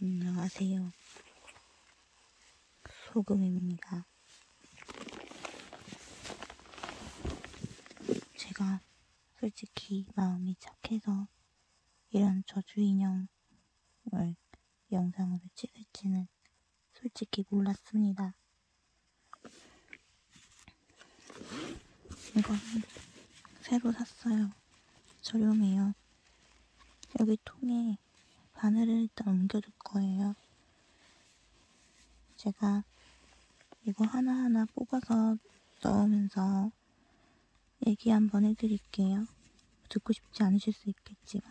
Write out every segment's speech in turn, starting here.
안녕하세요. 소금입니다. 제가 솔직히 마음이 착해서 이런 저주 인형을 영상으로 찍을지는 솔직히 몰랐습니다. 이거는 새로 샀어요. 저렴해요. 여기 통에 바늘을 일단 옮겨둘 거예요. 제가 이거 하나하나 뽑아서 넣으면서 얘기 한번 해드릴게요. 듣고 싶지 않으실 수 있겠지만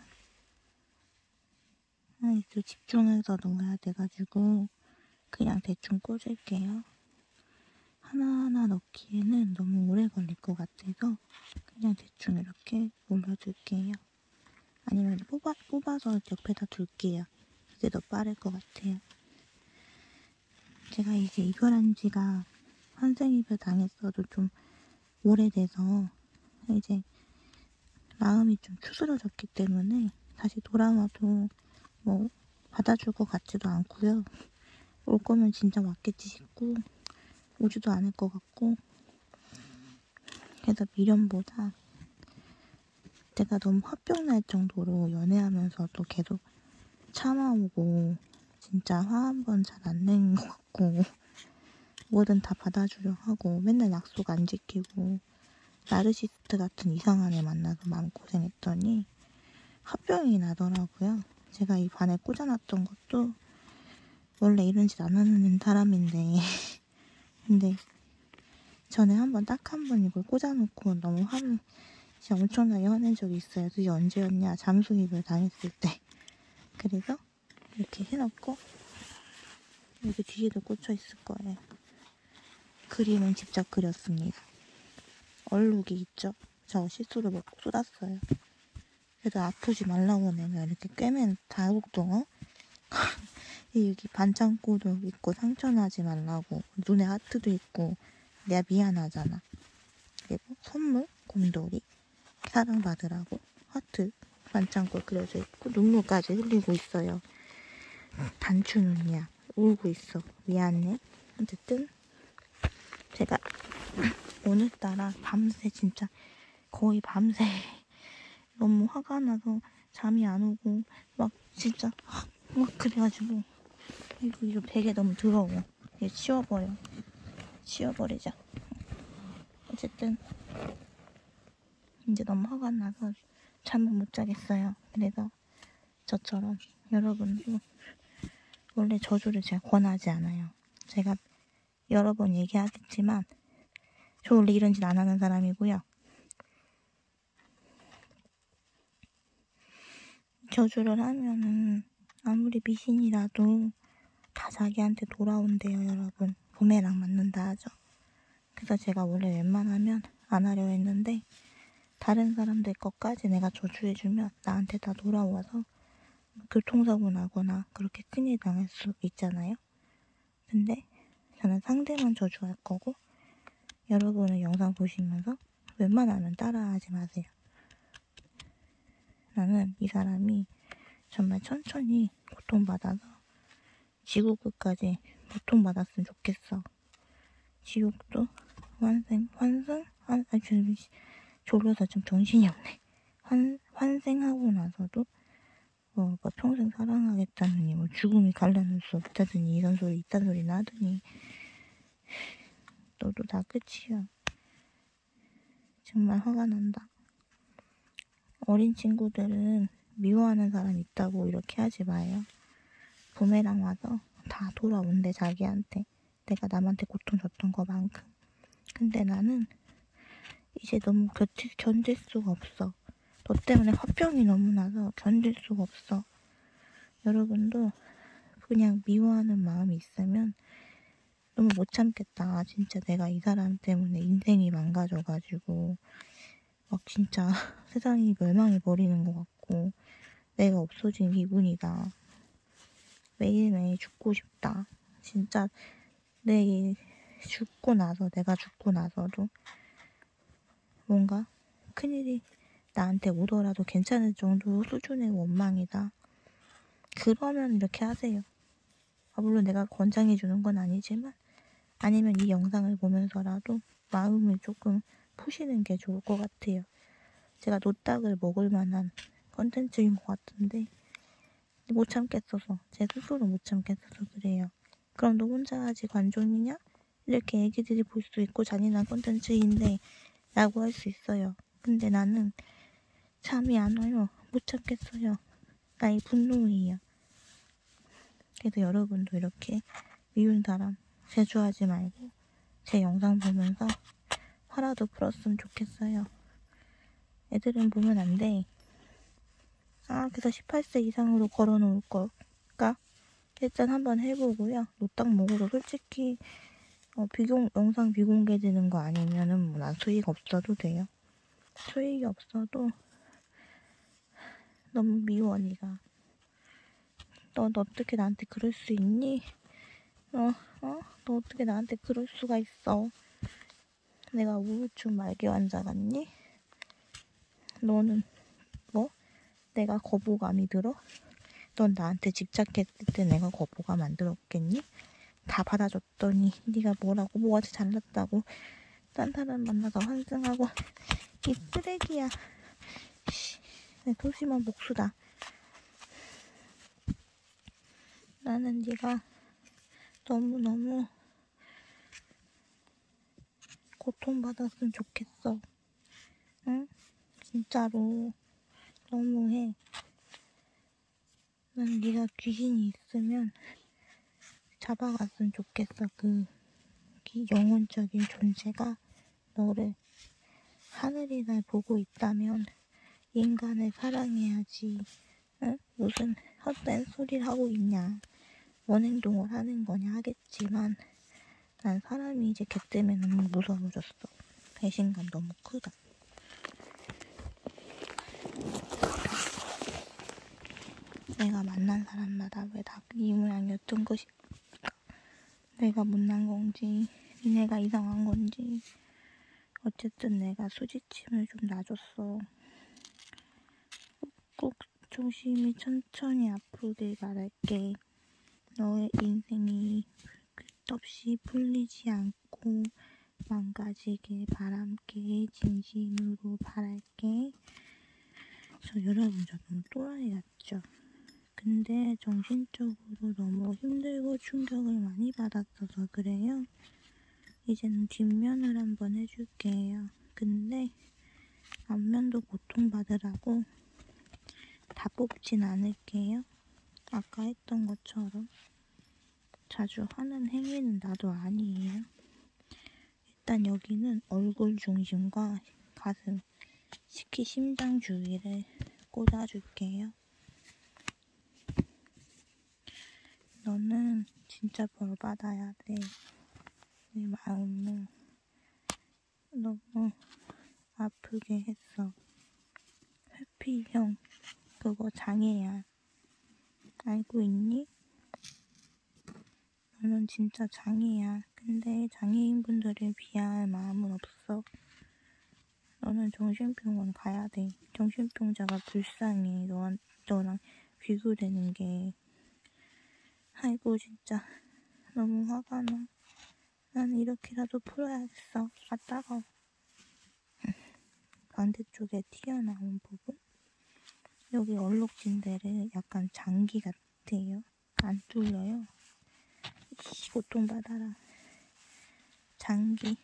또 집중해서 넣어야 돼가지고 그냥 대충 꽂을게요. 하나하나 넣기에는 너무 오래 걸릴 것 같아서 그냥 대충 이렇게 올려둘게요. 아니면 뽑아서 옆에다 둘게요. 그게 더 빠를 것 같아요. 제가 이제 이별한 지가 환생이별 당했어도 좀 오래돼서 이제 마음이 좀 추스러졌기 때문에 다시 돌아와도 뭐 받아줄 것 같지도 않고요. 올 거면 진짜 왔겠지 싶고 오지도 않을 것 같고, 그래서 미련보다 내가 너무 화병 날 정도로 연애하면서도 계속 참아오고 진짜 화 한 번 잘 안 낸 것 같고 뭐든 다 받아주려 하고 맨날 약속 안 지키고 나르시스트 같은 이상한 애 만나서 마음고생했더니 화병이 나더라고요. 제가 이 반에 꽂아놨던 것도 원래 이런 짓 안 하는 사람인데 근데 전에 딱 한 번 이걸 꽂아놓고 너무 진짜 엄청나게 화낸 적이 있어요. 그게 언제였냐? 잠수입을 당했을 때. 그래서 이렇게 해놓고 여기 뒤에도 꽂혀 있을 거예요. 그림은 직접 그렸습니다. 얼룩이 있죠? 저 실수로 먹고 쏟았어요. 그래도 아프지 말라고 내가 이렇게 꿰맨 다국동어 여기 반창고도 있고 상처나지 말라고 눈에 하트도 있고 내가 미안하잖아. 그리고 선물 곰돌이 사랑받으라고 하트 반창고 그려져 있고 눈물까지 흘리고 있어요. 단추 눈이야. 울고 있어. 미안해. 어쨌든 제가 오늘따라 밤새 진짜 거의 밤새 너무 화가 나서 잠이 안 오고 막 진짜 막 그래가지고 이거 베개 너무 더러워. 이거 치워버리자. 어쨌든 이제 너무 화가 나서 잠을 못 자겠어요. 그래서 저처럼 여러분도 원래 저주를 제가 권하지 않아요. 제가 여러 번 얘기하겠지만 저 원래 이런 짓 안 하는 사람이고요. 저주를 하면은 아무리 미신이라도 다 자기한테 돌아온대요, 여러분. 부메랑 맞는다 하죠. 그래서 제가 원래 웬만하면 안 하려 했는데 다른 사람들 것까지 내가 저주해주면 나한테 다 돌아와서 교통사고 나거나 그렇게 큰일 당할 수 있잖아요. 근데 저는 상대만 저주할 거고 여러분은 영상 보시면서 웬만하면 따라하지 마세요. 나는 이 사람이 정말 천천히 고통받아서 지구 끝까지 고통받았으면 좋겠어. 지옥도 졸려서 좀 정신이 없네. 환생하고 나서도 뭐 평생 사랑하겠다느니 뭐 죽음이 갈라놓을 수 없다더니 이런 소리 이딴 소리 나더니 너도 다 끝이야. 정말 화가 난다. 어린 친구들은 미워하는 사람 있다고 이렇게 하지 마요. 부메랑 와서 다 돌아온대 자기한테. 내가 남한테 고통 줬던 것만큼. 근데 나는 이제 너무 견딜 수가 없어. 너 때문에 화병이 너무 나서 견딜 수가 없어. 여러분도 그냥 미워하는 마음이 있으면 너무 못 참겠다. 진짜 내가 이 사람 때문에 인생이 망가져가지고 막 진짜 세상이 멸망해버리는 것 같고 내가 없어진 기분이다. 매일매일 죽고 싶다. 진짜 내가 죽고 나서도 뭔가 큰일이 나한테 오더라도 괜찮을 정도 수준의 원망이다. 그러면 이렇게 하세요. 물론 내가 권장해 주는 건 아니지만 아니면 이 영상을 보면서라도 마음을 조금 푸시는 게 좋을 것 같아요. 제가 노딱을 먹을 만한 컨텐츠인 것 같은데 못 참겠어서, 제 스스로 못 참겠어서 그래요. 그럼 너 혼자 하지 관종이냐? 이렇게 애기들이 볼 수 있고 잔인한 콘텐츠인데 라고 할 수 있어요. 근데 나는 잠이 안 와요. 못 참겠어요. 나의 분노예요. 그래서 여러분도 이렇게 미운 사람 제주하지 말고 제 영상 보면서 화라도 풀었으면 좋겠어요. 애들은 보면 안 돼. 그래서 18세 이상으로 걸어놓을 걸까? 일단 한번 해보고요. 노딱 먹어도 솔직히 영상 비공개되는 거 아니면은 난 수익 없어도 돼요. 수익이 없어도 너무 미워, 니가. 너 어떻게 나한테 그럴 수 있니? 너 어떻게 나한테 그럴 수가 있어? 내가 우울증 말기 환자 같니? 너는 뭐? 내가 거부감이 들어? 넌 나한테 집착했을 때 내가 거부감 안 들었겠니? 다 받아줬더니 네가 뭐가 잘났다고 딴 사람 만나서 환승하고. 이 쓰레기야. 내 소심한 목수다. 나는 네가 너무너무 고통받았으면 좋겠어. 응? 진짜로 너무해. 난 네가 귀신이 있으면 잡아갔으면 좋겠어. 그 영혼적인 존재가 너를, 하늘이 날 보고 있다면 인간을 사랑해야지. 응? 무슨 헛된 소리를 하고 있냐. 뭔 행동을 하는 거냐 하겠지만 난 사람이 이제 걔 때문에 너무 무서워졌어. 배신감 너무 크다. 내가 만난 사람마다 왜 다 이 모양이었던 것일까? 내가 못난 건지 니네가 이상한 건지 어쨌든 내가 수지침을 좀 놔줬어. 꼭 조심히 천천히 아프길 바랄게. 너의 인생이 끝없이 풀리지 않고 망가지길 바랄게. 진심으로 바랄게. 여러분, 저 너무 또라이 같죠? 근데 정신적으로 너무 힘들고 충격을 많이 받았어서 그래요. 이제는 뒷면을 한번 해줄게요. 근데 앞면도 고통받으라고 다 뽑진 않을게요. 아까 했던 것처럼 자주 하는 행위는 나도 아니에요. 일단 여기는 얼굴 중심과 가슴, 특히 심장 주위를 꽂아줄게요. 너는 진짜 벌 받아야 돼. 내 마음을 너무 아프게 했어. 회피형 그거 장애야. 알고 있니? 너는 진짜 장애야. 근데 장애인분들을 비하할 마음은 없어. 너는 정신병원 가야 돼. 정신병자가 불쌍해. 너랑 비교되는 게. 아이고 진짜 너무 화가 나. 난 이렇게라도 풀어야겠어. 따가워. 반대쪽에 튀어나온 부분? 여기 얼룩진대를 약간 장기 같아요. 안 뚫려요. 고통받아라. 장기.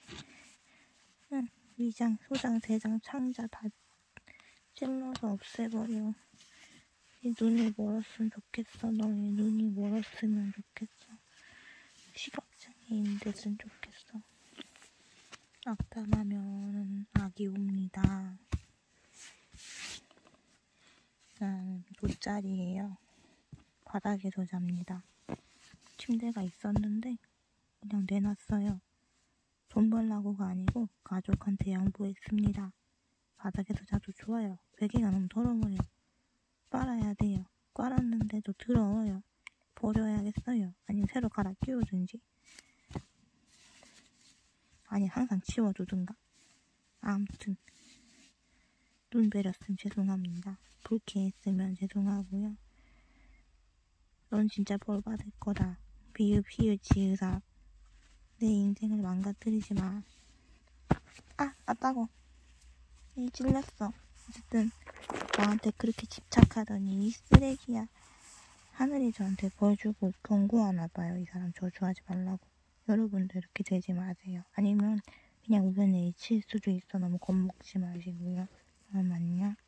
위장, 소장, 대장, 창자 다 찔러서 없애버려. 네 눈이 멀었으면 좋겠어. 너의 눈이 멀었으면 좋겠어. 시각장애인 됐으면 좋겠어. 악담하면 악이 옵니다. 난 돗자리예요. 바닥에서 잡니다. 침대가 있었는데 그냥 내놨어요. 돈 벌라고가 아니고 가족한테 양보했습니다. 바닥에서 자도 좋아요. 베개가 너무 더러워요. 빨아야 돼요. 빨았는데도 더러워요. 버려야겠어요. 아니면 새로 갈아 끼우든지. 아니 항상 치워두든가. 아무튼 눈 베렸으면 죄송합니다. 불쾌했으면 죄송하고요. 넌 진짜 벌 받을 거다. 비읍 히읗 지읒아 내 인생을 망가뜨리지 마. 아 따가워. 이 찔렸어. 어쨌든 나한테 그렇게 집착하더니 이 쓰레기야. 하늘이 저한테 벌 주고 경고하나 봐요. 이 사람 저주하지 말라고. 여러분도 이렇게 되지 마세요. 아니면 그냥 우연히 칠 수도 있어. 너무 겁먹지 마시고요. 그럼 안녕.